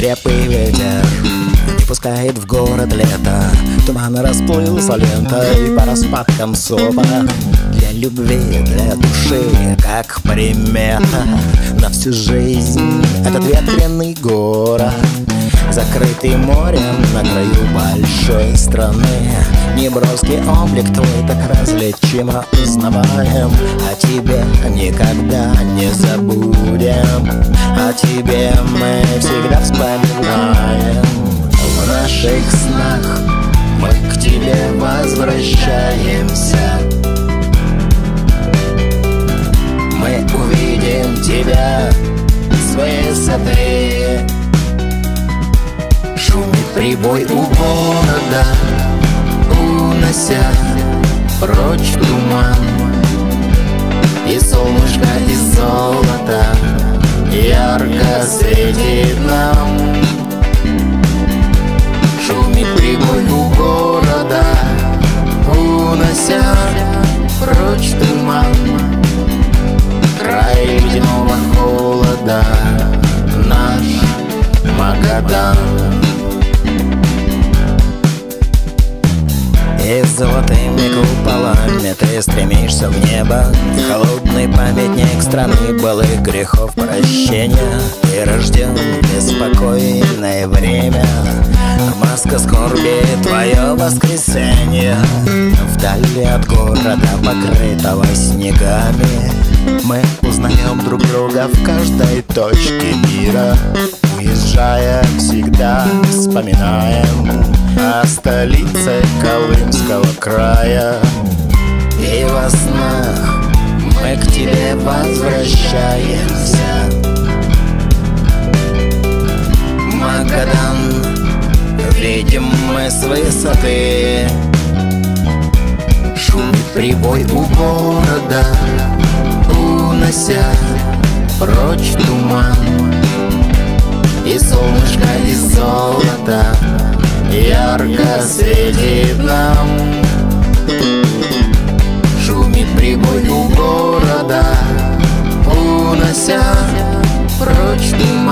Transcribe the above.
свирепый ветер не пускает в город лето. Туман расплылся лентой по распадкам сопа. Для любви, для души, как примета на всю жизнь этот ветреный город, закрытый морем на краю большой страны. Неброский облик твой так различимо узнаваем. О тебе никогда не забудем, о тебе мы всегда вспоминаем. В наших снах мы к тебе возвращаемся. Мы увидим тебя с высоты. Шумит прибой у города, унося прочь туман. И солнышко из золота ярко светит нам. Шумит прибой у города, унося прочь туман. Край ледяного холода, наш Магадан. И золотыми куполами ты стремишься в небо, холодный памятник страны былых грехов прощения. Ты рожден в беспокойное время, маска скорби твое воскресенье. Вдали от города, покрытого снегами, мы узнаем друг друга в каждой точке мира. Уезжая, всегда вспоминаем о столице Колымского края. И во снах мы к тебе возвращаемся. Магадан видим мы с высоты. Шумит прибой у города, унося прочь туман. И солнышко из золота ярко светит нам. Шумит прибой у города, унося прочь туман.